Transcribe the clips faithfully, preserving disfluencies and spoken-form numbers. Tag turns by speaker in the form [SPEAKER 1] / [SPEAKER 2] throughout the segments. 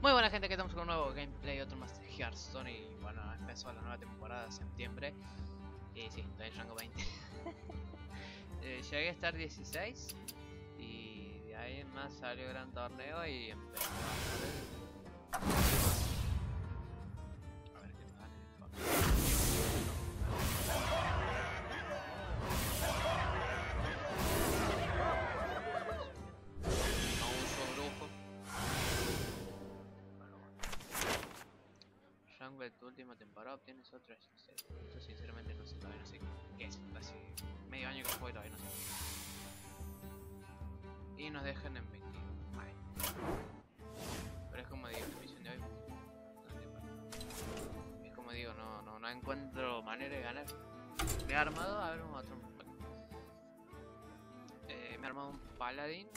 [SPEAKER 1] Muy buena gente, que estamos con un nuevo gameplay, otro más de Hearthstone. Y bueno, empezó la nueva temporada de septiembre. Y sí, estoy en rango veinte. eh, Llegué a estar dieciséis. Y de ahí en más salió el gran torneo y empezó a ver. A ver qué tal. No uso brujo. Bueno, bueno. Rango de tu última temporada obtienes otro S C. Esto sinceramente no sé, todavía no sé qué es. Hace medio año que juego y todavía no sé. Y nos dejan en veinte. Vale. Pero es como digo, la misión de hoy es como digo, no, no, no encuentro manera de ganar. Me he armado, a ver, un otro. Eh, me he armado un paladín.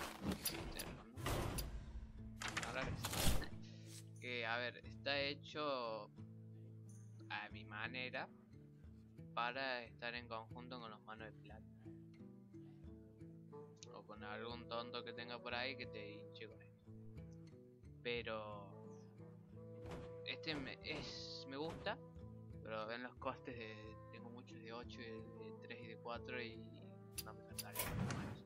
[SPEAKER 1] Que a ver, está hecho a mi manera para estar en conjunto con los manos de plata. O con algún tonto que tenga por ahí que te hinche con esto. Pero este me, es, me gusta, pero ven los costes de, tengo muchos de ocho, de, de tres y de cuatro y no me cansaría más.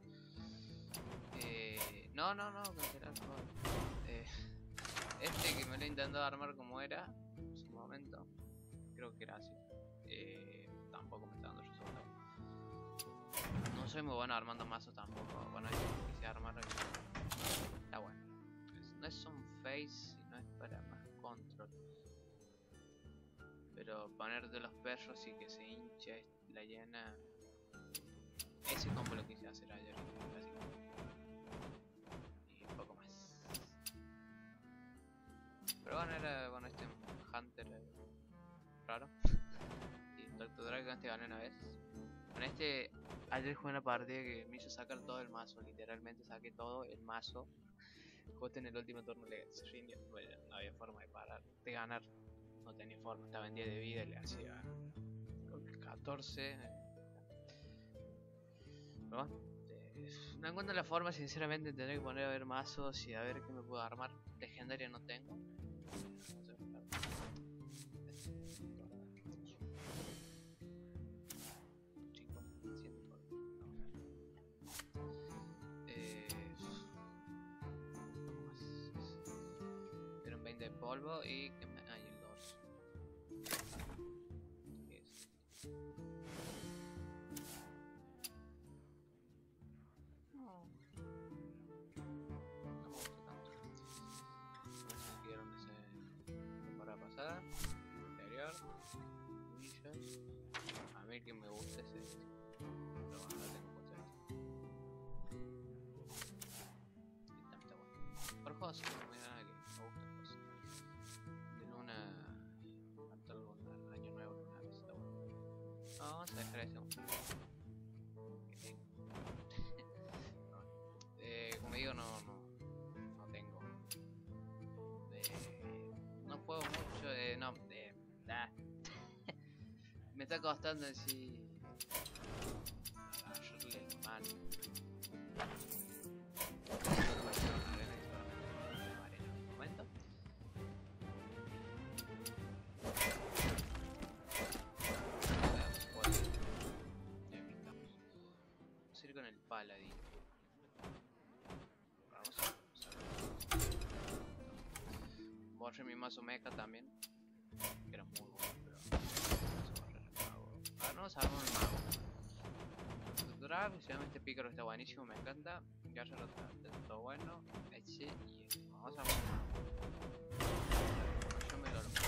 [SPEAKER 1] Eh, no, no, no, cancelar todo. Eh, este que me lo he intentado armar como era en su momento, creo que era así. Eh, tampoco me está dando resultado. No soy muy bueno armando mazos tampoco. Bueno, yo quise armar. Está bueno. Es, no es un face, sino es para más control. Pero ponerte los perros y que se hinche la llena. Ese combo lo quise hacer ayer, básicamente. Y un poco más. Pero bueno, era bueno este Hunter eh, raro. Y Doctor Dragon este gané una vez. Con este, ayer jugué una partida que me hizo sacar todo el mazo. Literalmente saqué todo el mazo. Justo en el último turno le rindió. Bueno, no había forma de parar, de ganar. No tenía forma, estaba en diez de vida y le hacía creo que catorce. Pero bueno, eh, no encuentro la forma, sinceramente, de tener que poner a ver mazos y a ver qué me puedo armar. Legendaria no tengo. De polvo y que me hay el dorso. ¿Qué es? No. No me gusta tanto. No sé si quiero ese temporada pasada, anterior, millas. A mí el que me gusta es este. Pero bueno, no tengo puesto este. Este está bueno. Por juegos no me da nada que me gusta pues. De luna. Hasta el año nuevo lunar está bueno. No, vamos a dejar ese un no. eh, como digo, no, no, no tengo. Eh, no juego mucho de. No, de. Nah. Me está costando así. Agarrarle el mal. Un momento. Vamos a ir con el paladín. Vamos a borré mi mazo mecha también, que era muy bueno, pero vamos a borrar el mago. Ahora no sabemos el mago. Drag, se llama este pícaro, está buenísimo, me encanta. Garza rota, todo bueno. Eche y este. Vamos a ver. Yo me lo armo.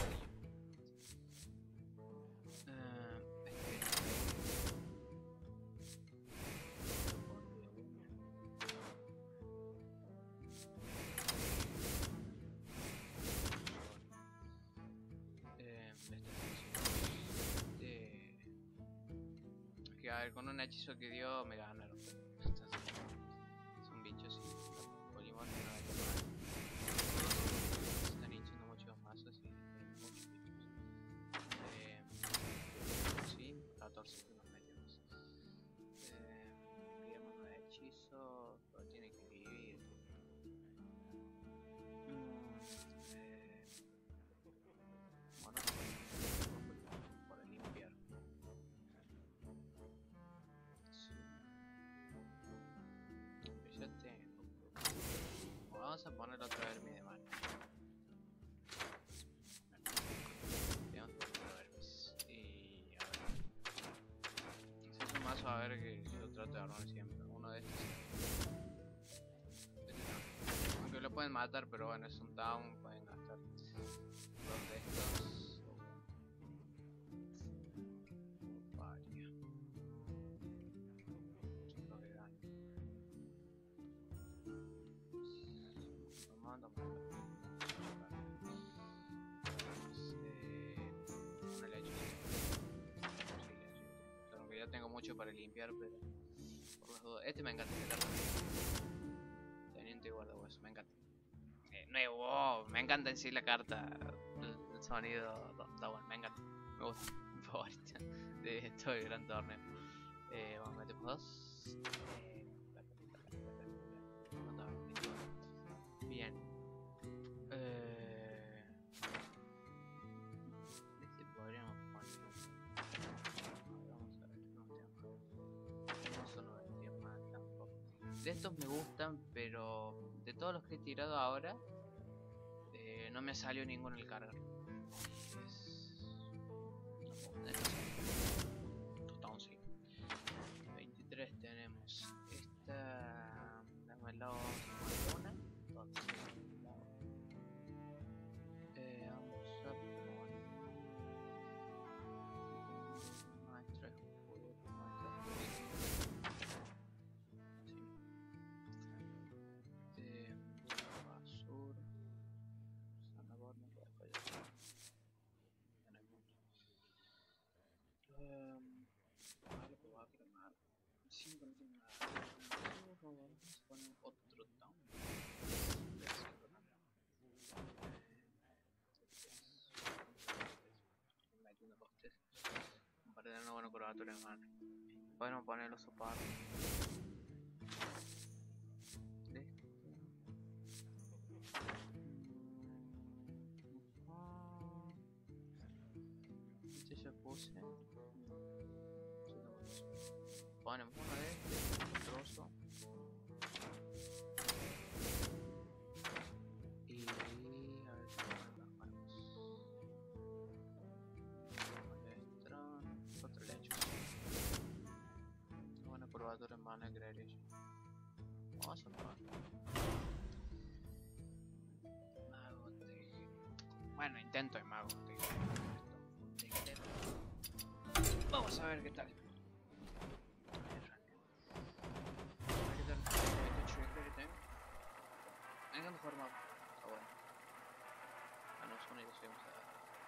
[SPEAKER 1] A ver, con un hechizo que dio me ganaron. Entonces, son bichos y Polimón no hay que tomar. Se están hinchando muchos mazos y hay muchos bichos. Eh, sí, catorce que nos metemos. Eh, Pidamos un hechizo, pero tiene que vivir. Mm, saber que yo trato de armar siempre uno de estos. Aunque lo pueden matar, pero bueno, es un down, pueden gastar dos de estos. Varia. cinco de daño. Toma, toma. Eh, una leche. Aunque ya tengo mucho para limpiar, pero por las dudas. Este me encanta. Teniente y guardahueso, me encanta. Eh, nuevo, me encanta en sí la carta. El, el sonido está bueno, me encanta. Me gusta, mi favorita de todo el gran torneo. Eh, vamos, metemos dos. Eh, bien. Eh, este podríamos poner. Vamos a ver, no tengo. No son noventa más tampoco. De estos me gustan, pero de todos los que he tirado ahora, eh, no me salió ninguno el cargar. Es... sí. veintitrés tenemos esta. Dame el lado una. Entonces, eh, vamos a poner maestro de juego, maestro de juego. Eh, basura. Zanahoria, no puedo fallar. Tenemos. Um, vale, pues voy a cremar. cinco no tiene nada. Vamos a poner otro down. Metiendo costes. Para tener una buena curvatura en mano. Podemos poner los soportes. Este ya puse. Ponemos uno de este, un trozo. Y a ver si las manos. Otro lecho. Una buena curvatura en mano, creería yo. Vamos a probar. Mago teje. Bueno, intento de mago teje. Vamos a ver qué tal. Me encanta jugar mago. Está bueno. A no son ellos vamos a ir.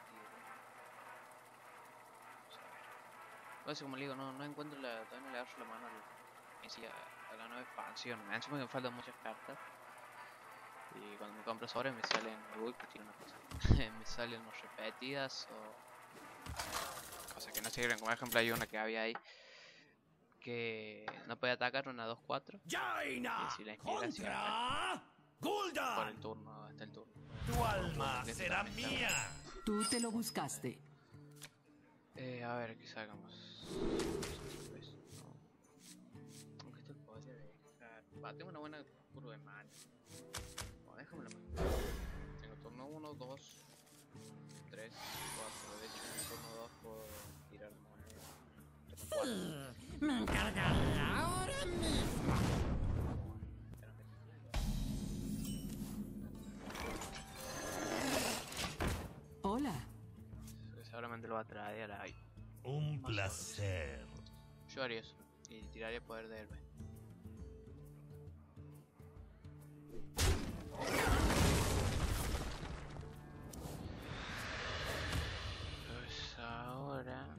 [SPEAKER 1] Vamos a ver. Pues como le digo, no, no encuentro la. Todavía no le agarro la mano al, en sí a, a la nueva expansión. Me encima que me faltan muchas cartas. Y cuando me compro sobre me salen. Uy, que tiene una cosa. Me salen los repetidas o. Cosas que no sirven. Como ejemplo hay una que había ahí. Que no puede atacar una dos cuatro. Y si la inspiración por el turno, hasta el turno.
[SPEAKER 2] Tu alma será mía.
[SPEAKER 3] Tú te lo buscaste.
[SPEAKER 1] Eh, a ver, ¿qué sacamos? Pues, no. Aunque esto podría dejar. Va, tengo una buena curva de mana. No, déjamelo más. Tengo turno uno, dos, tres, cuatro. De hecho, en el turno dos puedo tirar moneda.
[SPEAKER 2] Me encargaré ahora mismo.
[SPEAKER 3] Hola.
[SPEAKER 1] Seguramente lo va a traer ahí.
[SPEAKER 2] Un placer.
[SPEAKER 1] Yo haría eso. Y tiraría poder de héroe. Pues ahora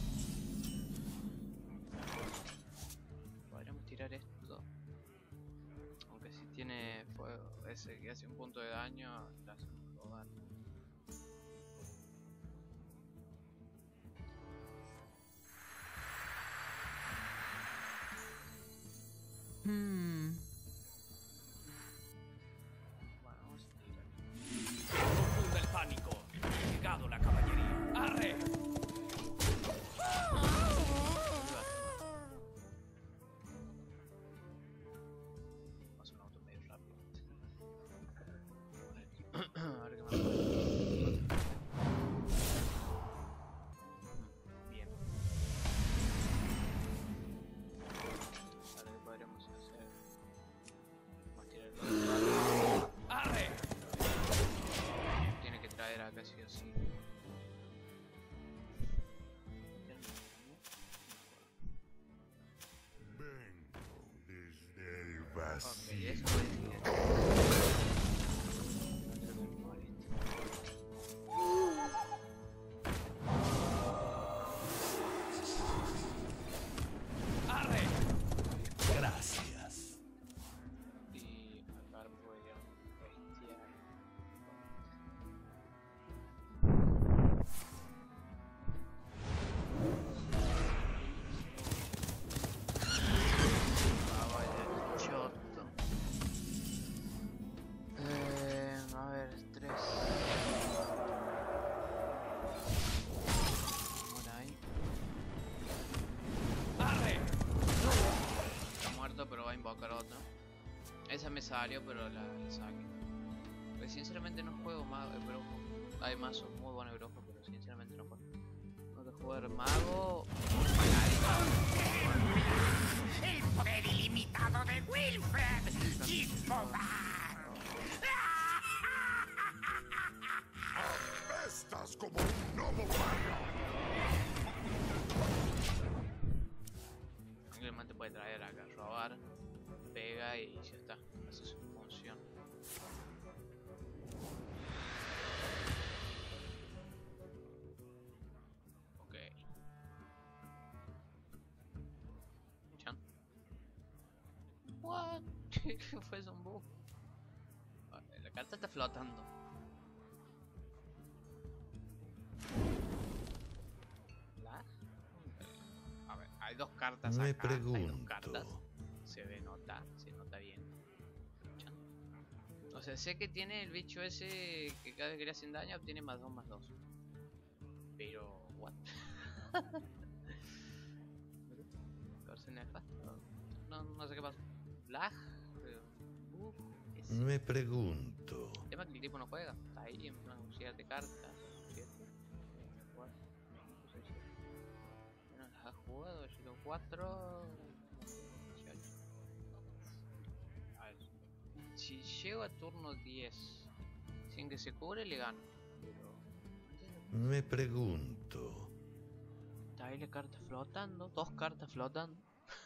[SPEAKER 1] podríamos tirar esto. Aunque si tiene fuego, ese que hace un punto de daño, le hacemos rodar.
[SPEAKER 3] Hmm.
[SPEAKER 1] Bueno, vamos a tirar.
[SPEAKER 2] Profunda el pánico. Ha llegado la caballería. ¡Arre!
[SPEAKER 1] Vamos a un auto medio rápido. Ok, eso voy a decir.
[SPEAKER 2] ¡Arre!
[SPEAKER 4] Gracias.
[SPEAKER 1] Y acá voy a bestiar. Ah, vaya, choto. Eh, a ver, tres. Por ahí.
[SPEAKER 2] ¡Arre!
[SPEAKER 1] Está muerto, pero va a invocar otro. Esa me salió, pero la, la saqué. Pues sinceramente no juego mago, eh, brujo. Hay mazos muy buenos brujos, pero sinceramente no juego. Tengo que jugar mago.
[SPEAKER 5] El poder ilimitado de Wilfred Gisbobar.
[SPEAKER 4] Estás como un lobo humano.
[SPEAKER 1] Simplemente puede traer acá, robar, pega y ya está. Hace su función. Ok. Chan. What? ¿Qué fue eso? Un bug. Vale, la carta está flotando. ¿La? A ver, hay dos cartas
[SPEAKER 4] Me
[SPEAKER 1] acá. Hay dos
[SPEAKER 4] pregunto.
[SPEAKER 1] cartas. Se ve nota, se nota bien. Chan. O sea, sé que tiene el bicho ese que cada vez que le hacen daño obtiene más dos más dos. Pero, what? Corse nefasto. No, no sé qué pasa. Lag. Pero, uf, es
[SPEAKER 4] Me pregunto.
[SPEAKER 1] el tema que el tipo no juega. Está ahí en plan siete cartas. siete. cuatro, cinco, seis, siete. Bueno, las ha jugado. Yo tengo cuatro. dieciocho. A ver. Si llego a turno diez sin que se cubre, le gano. Pero.
[SPEAKER 4] Me pregunto.
[SPEAKER 1] Está ahí la carta flotando. Dos cartas flotando.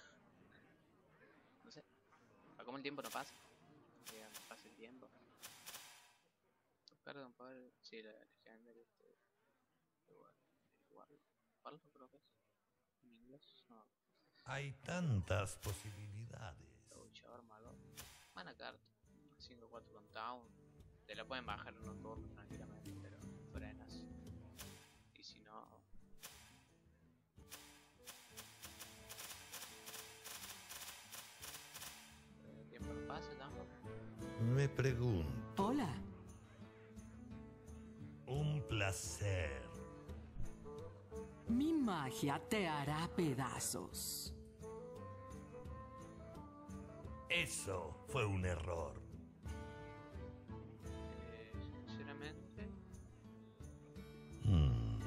[SPEAKER 1] No sé. A cómo el tiempo no pasa. Que no pasa el tiempo. Dos cartas con poder. Sí, la legendaria. Este. Igual. Igual. Palo creo que es. En inglés. No.
[SPEAKER 4] Hay tantas posibilidades.
[SPEAKER 1] Luchador malo. Buena carta. cinco cuatro con Town. Te la pueden bajar en unos turnos tranquilamente, pero frenas. Y si no. El tiempo no pasa tampoco.
[SPEAKER 4] Me pregunto.
[SPEAKER 3] Hola.
[SPEAKER 4] Un placer.
[SPEAKER 3] Mi magia te hará pedazos.
[SPEAKER 4] Eso fue un error.
[SPEAKER 1] Eh, sinceramente.
[SPEAKER 4] Hmm.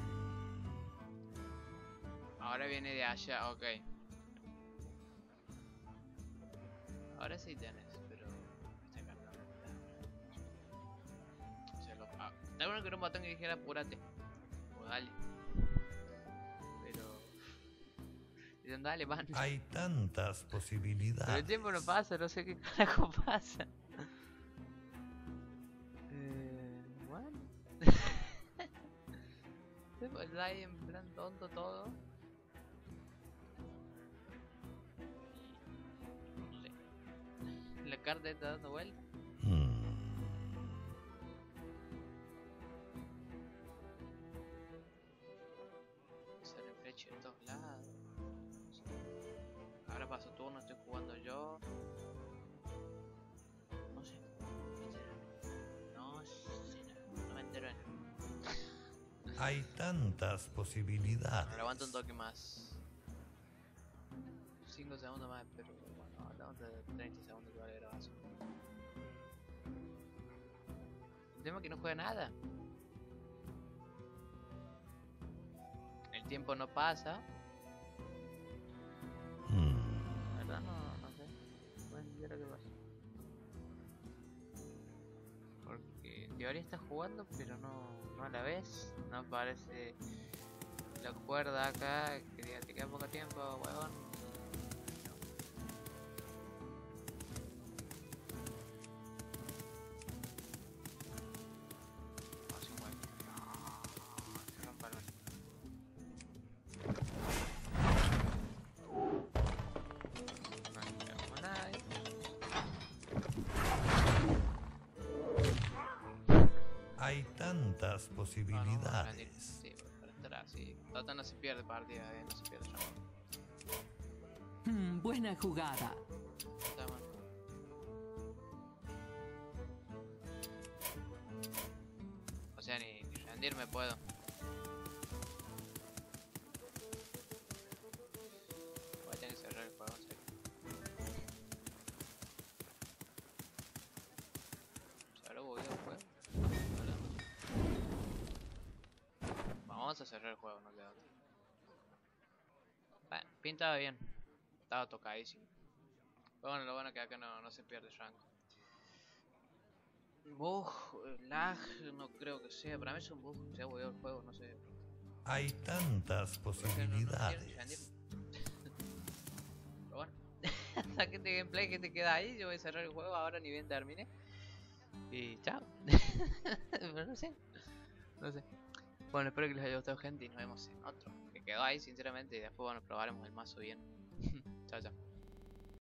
[SPEAKER 1] Ahora viene de allá, ok. Ahora sí tenés, pero esta carta no está. O sea, lo, ah, está bueno que era un botón que dijera apúrate. O dale. Pero. Dicen dale, van.
[SPEAKER 4] Hay tantas
[SPEAKER 1] Pero
[SPEAKER 4] posibilidades.
[SPEAKER 1] el tiempo no pasa, no sé qué carajo pasa. Eh. Bueno. Está ahí en plan tonto todo. No sé. La carta está dando vuelta.
[SPEAKER 4] Hmm.
[SPEAKER 1] Sale flecha de todos lados. No sé. Ahora paso turno, estoy jugando yo. No sé. Sinceramente. No sé nada. No me entero de nada.
[SPEAKER 4] Hay tantas posibilidades.
[SPEAKER 1] Ahora aguanto un toque más. cinco segundos más, pero bueno, aguanto treinta segundos que vale grabación. El tema es que no juega nada. El tiempo no pasa.
[SPEAKER 4] Hmm.
[SPEAKER 1] La verdad no, no sé. Bueno, yo creo que pasa. Porque en teoría está jugando, pero no, no a la vez. No aparece la cuerda acá que diga te queda poco tiempo, huevón.
[SPEAKER 4] Hay tantas
[SPEAKER 1] No, no,
[SPEAKER 4] posibilidades.
[SPEAKER 1] sí, para estar así. Total no se pierde partida, eh, no se pierde rango.
[SPEAKER 3] Hmm, buena jugada.
[SPEAKER 1] Está bueno. O sea, ni, ni rendirme puedo. Voy a tener que cerrar el juego, en serio. ¿Se habrá bugueado el juego? Hola. Vamos a cerrar el juego, no queda otra. Bueno, pintaba bien. Estaba tocadísimo. Pero bueno, lo bueno es que acá no, no se pierde rango. Bug, eh, lag, no creo que sea. Para mí es un bug. Se ha bugueado el juego, no sé.
[SPEAKER 4] Hay tantas
[SPEAKER 1] Porque no, no quiero ni rendirme.
[SPEAKER 4] posibilidades.
[SPEAKER 1] Pero bueno. Hasta que este gameplay que te queda ahí. Yo voy a cerrar el juego ahora, ni bien termine. Y chao. Pero no sé. No sé. Bueno, espero que les haya gustado, gente. Y nos vemos en otro. Que quedó ahí, sinceramente. Y después, bueno, probaremos el mazo bien. Chao, chao.